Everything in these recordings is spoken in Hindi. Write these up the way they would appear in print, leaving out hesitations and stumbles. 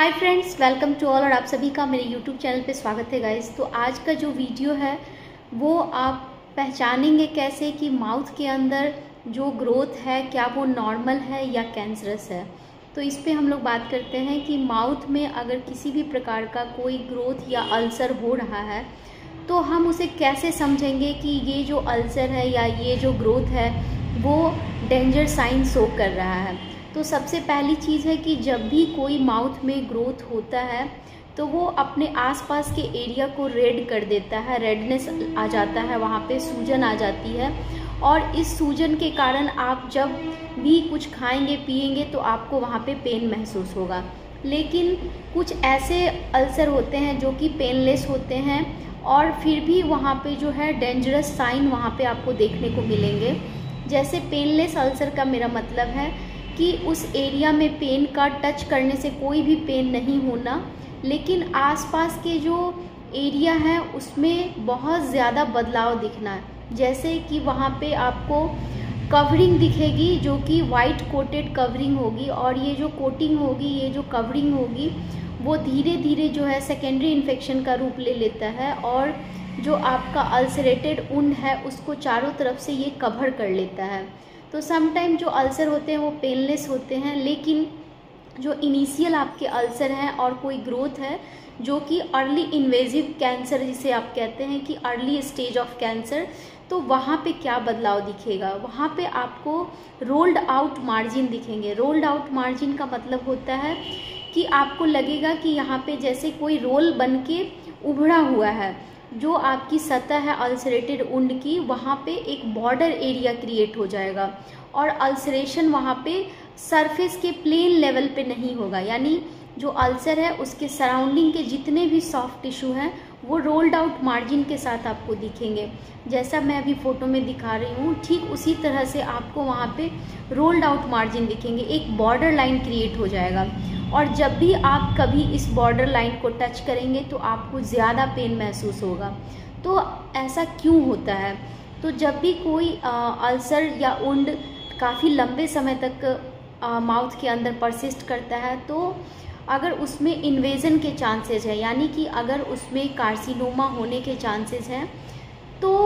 Hi friends, welcome to all. और आप सभी का मेरे यूट्यूब चैनल पे स्वागत है गाइस। तो आज का जो वीडियो है वो आप पहचानेंगे कैसे कि माउथ के अंदर जो ग्रोथ है क्या वो नॉर्मल है या कैंसरस है। तो इस पे हम लोग बात करते हैं कि माउथ में अगर किसी भी प्रकार का कोई ग्रोथ या अल्सर हो रहा है तो हम उसे कैसे समझेंगे कि ये जो अल्सर है या ये जो ग्रोथ है वो डेंजर साइन शो कर रहा है। तो सबसे पहली चीज़ है कि जब भी कोई माउथ में ग्रोथ होता है तो वो अपने आसपास के एरिया को रेड कर देता है, रेडनेस आ जाता है, वहाँ पे सूजन आ जाती है। और इस सूजन के कारण आप जब भी कुछ खाएंगे पिएंगे तो आपको वहाँ पे पेन महसूस होगा। लेकिन कुछ ऐसे अल्सर होते हैं जो कि पेनलेस होते हैं और फिर भी वहाँ पे जो है डेंजरस साइन वहाँ पे आपको देखने को मिलेंगे। जैसे पेनलेस अल्सर का मेरा मतलब है कि उस एरिया में पेन का टच करने से कोई भी पेन नहीं होना, लेकिन आसपास के जो एरिया है उसमें बहुत ज़्यादा बदलाव दिखना। जैसे कि वहाँ पे आपको कवरिंग दिखेगी जो कि वाइट कोटेड कवरिंग होगी, और ये जो कोटिंग होगी, ये जो कवरिंग होगी वो धीरे धीरे जो है सेकेंडरी इन्फेक्शन का रूप ले लेता है और जो आपका अल्सरेटेड वुंड है उसको चारों तरफ से ये कवर कर लेता है। तो समटाइम जो अल्सर होते हैं वो पेनलेस होते हैं, लेकिन जो इनिशियल आपके अल्सर हैं और कोई ग्रोथ है जो कि अर्ली इन्वेजिव कैंसर जिसे आप कहते हैं कि अर्ली स्टेज ऑफ कैंसर, तो वहाँ पे क्या बदलाव दिखेगा। वहाँ पे आपको रोल्ड आउट मार्जिन दिखेंगे। रोल्ड आउट मार्जिन का मतलब होता है कि आपको लगेगा कि यहाँ पे जैसे कोई रोल बन के उभरा हुआ है। जो आपकी सतह है अल्सरेटेड वुंड की, वहाँ पे एक बॉर्डर एरिया क्रिएट हो जाएगा और अल्सरेशन वहाँ पे सरफेस के प्लेन लेवल पे नहीं होगा। यानी जो अल्सर है उसके सराउंडिंग के जितने भी सॉफ्ट टिश्यू हैं वो रोल्ड आउट मार्जिन के साथ आपको दिखेंगे। जैसा मैं अभी फ़ोटो में दिखा रही हूँ ठीक उसी तरह से आपको वहाँ पे रोल्ड आउट मार्जिन दिखेंगे, एक बॉर्डर लाइन क्रिएट हो जाएगा। और जब भी आप कभी इस बॉर्डर लाइन को टच करेंगे तो आपको ज़्यादा पेन महसूस होगा। तो ऐसा क्यों होता है? तो जब भी कोई अल्सर या वुंड काफ़ी लंबे समय तक माउथ के अंदर परसिस्ट करता है तो अगर उसमें इन्वेजन के चांसेस है, यानी कि अगर उसमें कार्सिनोमा होने के चांसेस हैं, तो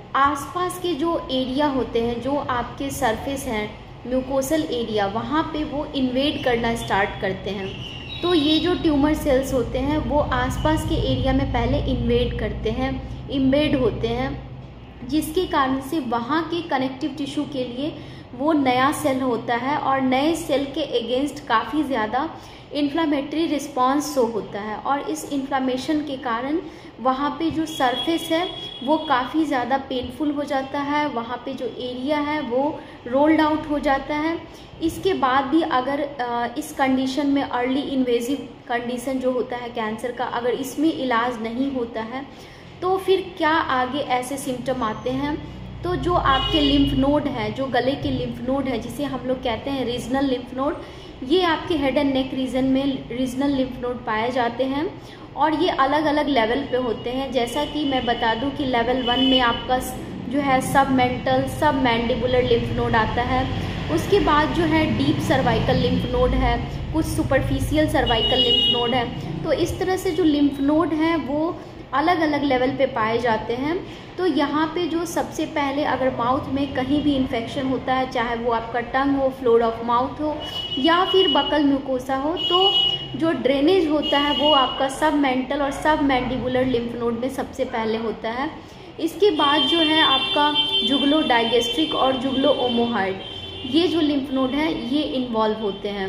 आसपास के जो एरिया होते हैं, जो आपके सरफेस हैं, म्यूकोसल एरिया, वहाँ पे वो इन्वेड करना स्टार्ट करते हैं। तो ये जो ट्यूमर सेल्स होते हैं वो आसपास के एरिया में पहले इन्वेड करते हैं, इम्बेड होते हैं, जिसके कारण से वहाँ के कनेक्टिव टिश्यू के लिए वो नया सेल होता है और नए सेल के अगेंस्ट काफ़ी ज़्यादा इन्फ्लामेटरी रिस्पॉन्स शो होता है। और इस इन्फ्लामेशन के कारण वहाँ पे जो सरफेस है वो काफ़ी ज़्यादा पेनफुल हो जाता है, वहाँ पे जो एरिया है वो रोल्ड आउट हो जाता है। इसके बाद भी अगर इस कंडीशन में अर्ली इन्वेजिव कंडीशन जो होता है कैंसर का, अगर इसमें इलाज नहीं होता है तो फिर क्या आगे ऐसे सिम्टम आते हैं। तो जो आपके लिम्फ नोड है, जो गले के लिम्फ नोड है जिसे हम लोग कहते हैं रीजनल लिम्फ नोड, ये आपके हेड एंड नेक रीजन में रीजनल लिम्फ नोड पाए जाते हैं और ये अलग अलग लेवल पे होते हैं। जैसा कि मैं बता दूं कि लेवल 1 में आपका जो है सब मेंटल सब मैंडिबुलर लिम्फ नोड आता है। उसके बाद जो है डीप सर्वाइकल लिम्फ नोड है, कुछ सुपरफिशियल सर्वाइकल लिम्फ नोड है। तो इस तरह से जो लिम्फ नोड हैं वो अलग अलग लेवल पे पाए जाते हैं। तो यहाँ पे जो सबसे पहले अगर माउथ में कहीं भी इन्फेक्शन होता है, चाहे वो आपका टंग हो, फ्लोर ऑफ माउथ हो या फिर बकल म्यूकोसा हो, तो जो ड्रेनेज होता है वो आपका सब मेंटल और सब मैंडिबुलर लिम्फ नोड में सबसे पहले होता है। इसके बाद जो है आपका जुगलो डाइगेस्ट्रिक और जुगलो ओमोहॉइड, ये जो लिम्फ नोड है ये इन्वॉल्व होते हैं।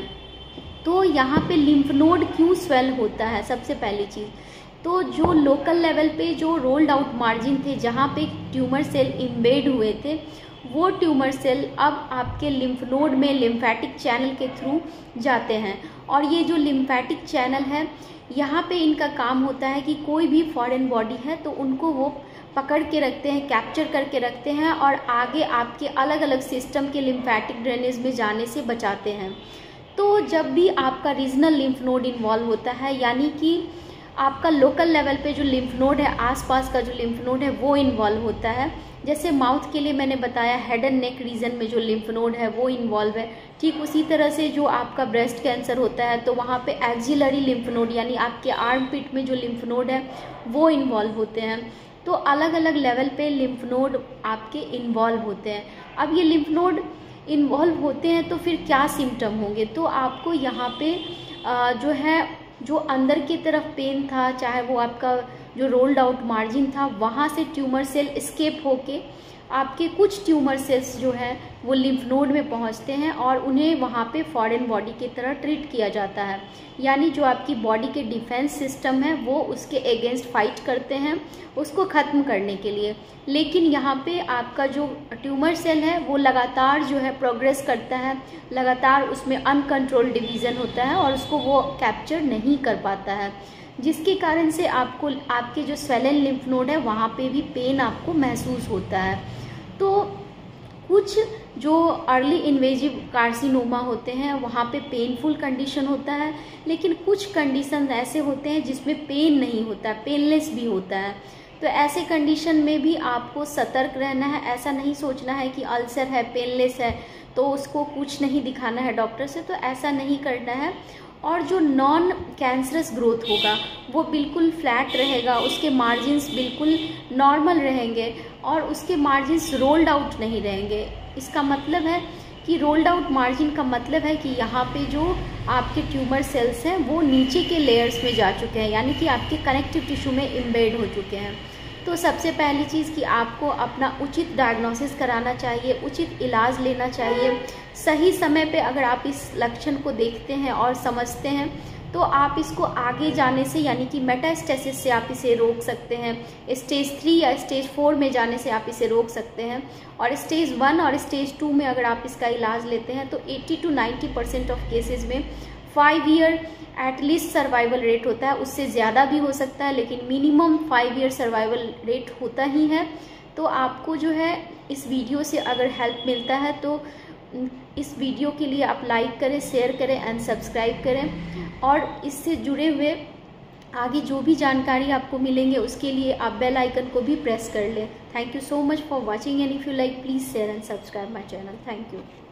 तो यहाँ पे लिम्फ नोड क्यों स्वेल होता है? सबसे पहली चीज़ तो जो लोकल लेवल पे जो रोल्ड आउट मार्जिन थे, जहाँ पे ट्यूमर सेल इम्बेड हुए थे, वो ट्यूमर सेल अब आपके लिम्फ नोड में लिम्फेटिक चैनल के थ्रू जाते हैं। और ये जो लिम्फेटिक चैनल है यहाँ पे इनका काम होता है कि कोई भी फॉरेन बॉडी है तो उनको वो पकड़ के रखते हैं, कैप्चर करके रखते हैं और आगे आपके अलग अलग सिस्टम के लिम्फेटिक ड्रेनेज में जाने से बचाते हैं। तो जब भी आपका रीजनल लिम्फ नोड इन्वॉल्व होता है, यानी कि आपका लोकल लेवल पे जो लिम्फ नोड है, आसपास का जो लिम्फ नोड है वो इन्वॉल्व होता है। जैसे माउथ के लिए मैंने बताया हेड एंड नेक रीजन में जो लिम्फ नोड है वो इन्वॉल्व है। ठीक उसी तरह से जो आपका ब्रेस्ट कैंसर होता है तो वहाँ पे एक्सिलरी लिम्फ नोड यानी आपके आर्म पिट में जो लिम्फ नोड है वो इन्वॉल्व होते हैं। तो अलग अलग लेवल पे लिम्फ नोड आपके इन्वॉल्व होते हैं। अब ये लिम्फ नोड इन्वॉल्व होते हैं तो फिर क्या सिम्टम होंगे, तो आपको यहाँ पे जो है जो अंदर की तरफ पेन था, चाहे वो आपका जो रोल्ड आउट मार्जिन था वहाँ से ट्यूमर सेल एस्केप होके आपके कुछ ट्यूमर सेल्स जो है वो लिम्फ नोड में पहुँचते हैं और उन्हें वहाँ पे फॉरेन बॉडी की तरह ट्रीट किया जाता है। यानी जो आपकी बॉडी के डिफेंस सिस्टम है वो उसके अगेंस्ट फाइट करते हैं उसको ख़त्म करने के लिए। लेकिन यहाँ पे आपका जो ट्यूमर सेल है वो लगातार जो है प्रोग्रेस करता है, लगातार उसमें अनकंट्रोल्ड डिवीज़न होता है और उसको वो कैप्चर नहीं कर पाता है, जिसके कारण से आपको आपके जो स्वेलन लिम्फ नोड है वहाँ पे भी पेन आपको महसूस होता है। तो कुछ जो अर्ली इन्वेजिव कार्सिनोमा होते हैं वहाँ पे पेनफुल कंडीशन होता है, लेकिन कुछ कंडीशन ऐसे होते हैं जिसमें पेन नहीं होता, पेनलेस भी होता है। तो ऐसे कंडीशन में भी आपको सतर्क रहना है। ऐसा नहीं सोचना है कि अल्सर है, पेनलेस है तो उसको कुछ नहीं दिखाना है डॉक्टर से, तो ऐसा नहीं करना है। और जो नॉन कैंसरस ग्रोथ होगा वो बिल्कुल फ्लैट रहेगा, उसके मार्जिन्स बिल्कुल नॉर्मल रहेंगे और उसके मार्जिन्स रोल्ड आउट नहीं रहेंगे। इसका मतलब है कि रोल्ड आउट मार्जिन का मतलब है कि यहाँ पे जो आपके ट्यूमर सेल्स हैं वो नीचे के लेयर्स में जा चुके हैं, यानी कि आपके कनेक्टिव टिश्यू में एम्बेड हो चुके हैं। तो सबसे पहली चीज़ कि आपको अपना उचित डायग्नोसिस कराना चाहिए, उचित इलाज लेना चाहिए। सही समय पे अगर आप इस लक्षण को देखते हैं और समझते हैं तो आप इसको आगे जाने से यानी कि मेटास्टेसिस से आप इसे रोक सकते हैं। स्टेज 3 या स्टेज 4 में जाने से आप इसे रोक सकते हैं। और स्टेज 1 और स्टेज 2 में अगर आप इसका इलाज लेते हैं तो 80 to 90% ऑफ केसेस में 5 ईयर एटलीस्ट सर्वाइवल रेट होता है। उससे ज़्यादा भी हो सकता है लेकिन मिनिमम 5 ईयर सर्वाइवल रेट होता ही है। तो आपको जो है इस वीडियो से अगर हेल्प मिलता है तो इस वीडियो के लिए आप लाइक करें, शेयर करें एंड सब्सक्राइब करें। और इससे जुड़े हुए आगे जो भी जानकारी आपको मिलेंगे उसके लिए आप बेल आइकन को भी प्रेस कर लें। Thank you so much for watching and if you like please share and subscribe my channel. Thank you.